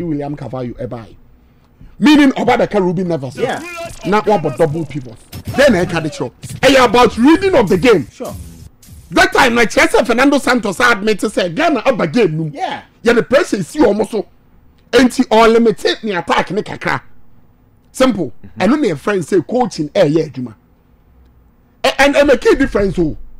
William Carvalho ebai. Meaning about the Ruby Nevers. Yeah. Not what but double people. Then I can show. Hey, about reading of the game. Sure. That time, like Chester Fernando Santos admit to say, Ghana up a game. Yeah. Yeah, the pressure is you almost so. Anti or limited me attack me kakra. Simple. And only a friend say coaching yeah, Juma. And a key difference.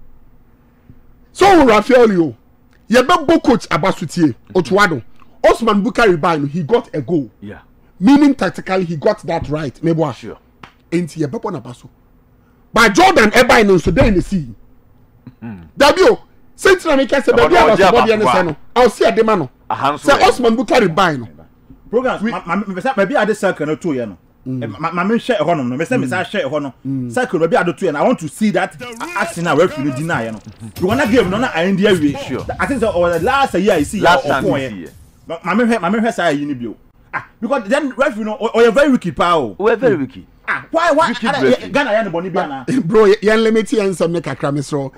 So Rafaelio, you be coach Abasutie, Otto Addo. Osman Bukari Bino, he got a goal. Yeah. Meaning tactically he got that right. Maybe Sure. Ain't you be on Abaso. By Jordan Ebino so they in the sea. W. Since I make a say baby body and say no. I'll see a demano. Say Osman Bukari Bino. Programs maybe I circle no 2 year no. My share hono no. Me say me share hono. Circle maybe I do 2 year. I want to see that action now referee deny no. You wanna game no na idea we. Sure. I think so the last year I see last time. My say you need because then referee no or you very wicked power. We very wicked. Why Ghana ya no boni bia na. Bro, you limit and some make a cramisro.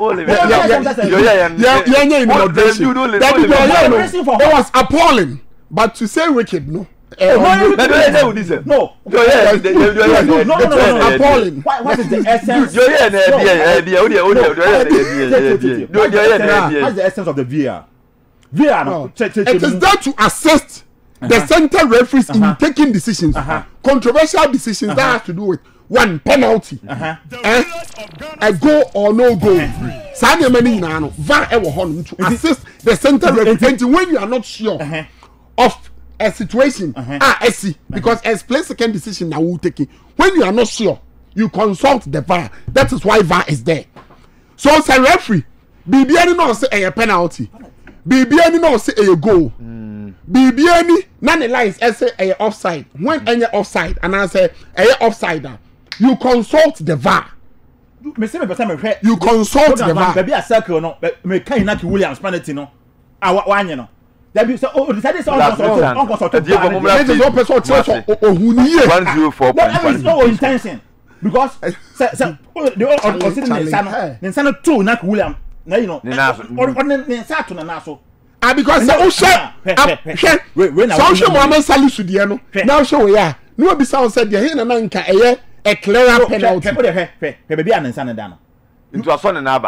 It was appalling, but to say wicked no. No. Appalling. What is the essence? What's the essence of the VR? VR no. It is there to assist the center referees in taking decisions, controversial decisions that has to do with one penalty, a goal or no goal. Sanya many nano VAR ever honor to assist the center referee when you are not sure of a situation. Because as play second decision now will take it. When you are not sure, you consult the VAR. That is why VAR is there. So as a referee, BBN no say a penalty. BBN no say a goal. BBN none lines say a offside. When any offside and I say a offside, you consult the VAR. You consult the VAR. Baby a circle no. Me can Naki Williams penalty no. One you know. That be so. Oh, decided on consult. This is one person. Oh, who need 104. That is no intention because the sitting in Sano 2 Naki Williams. Now you know. Or Saturn and Naso. Because social Mohammed Salisu Diano. Now show ya. No be sound said here na nka a clear penalty. Baby and San Dano. Into a son and Abba.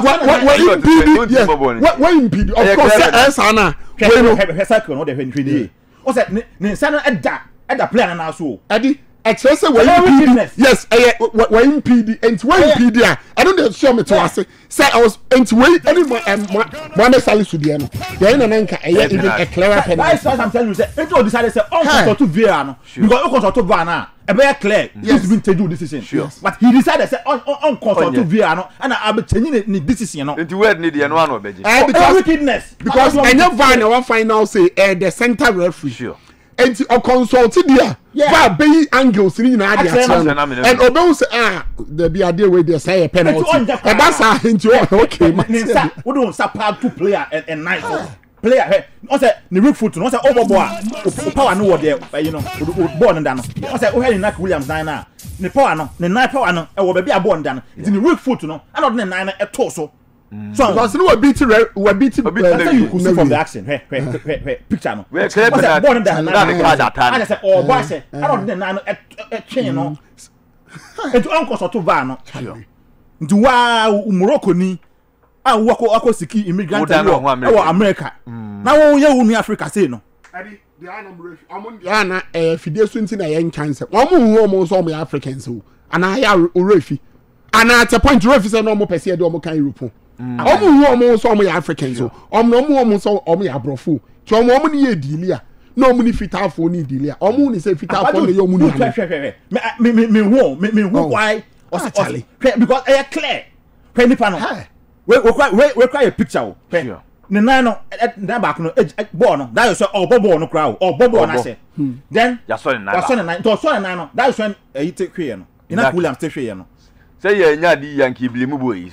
What impede? Of course, Sana. Circle, no, the Henry. What's that? Ninsana at the plan and also. Eddie, excessive way. Yes, what impede and why impede? I don't show me to us. Say I was into way anymore and Mohammed Salisu Diano. Then Nanka, even a clear penalty. I'm telling you, it all decided to say, oh, to Viano. You got to consult to Vana. A very clear, yes, been to do decision. Sure. But he decided to say on consult to Viano, and I'll be changing it decision. Into where need the one of because wickedness. Because I never find our final say the center referee. Sure. And to consulted there, yeah, be angles in the idea. And Obo say, there be a deal with the say a penalty. And that's how into okay, we don't support 2 player and nice. Player, no say the weak foot, no say overboard. Power no there, you know, born and down. No say we Naki Williams 9 now. The power no, the 9 power no, we be a born down. It's in the weak foot no. I don't 9 a torso. So because no we beat you could see from the action. Picture no. We clear born down. I say oh boy say I don't 9 a chain no. It's uncle so to VAR no. Nti wa Morocco ni wako siki immigrant America. Now we unu Africa say no. Adi the anam amon the ana fide so nti na yen chance. Omo so mo Africans o. Ana ya refi. Ana at a point refi say no mo pese de omo kan Europe. Omo so mo Africans o. Omo so omo ya brofo. Ti omo ni ye dilia. No money fitafo ni dilia. Omo ni say fitafo ni yo mu ni. Me why because I clear. Penny panel. We cry a picture. The nine that back no born. That is all bobo no crowd or bobo and I say. Then ya so nine. To so nine. That is when you take care no. Ina Williams take care no. Say ya nya di Yankee blame boy.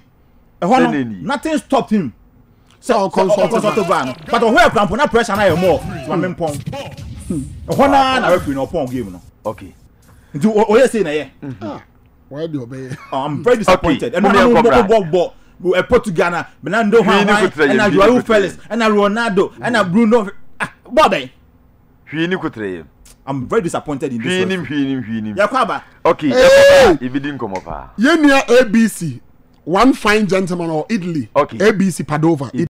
Nothing stopped him. So consult ban. But where plan na pressure na more. So me pon. Na referee no pon game no. Okay. Do o say na here. Why do you obey? I'm very disappointed. And no Portugal, Bernardo, and Joao Felix, and Ronaldo, and Bruno. Bobby. Hwini kutre. I'm very disappointed in this. Hwini. Yakwaba. Okay. Ibidi nkomo pa. Yenia ABC. One fine gentleman or Italy. Okay. ABC Padova.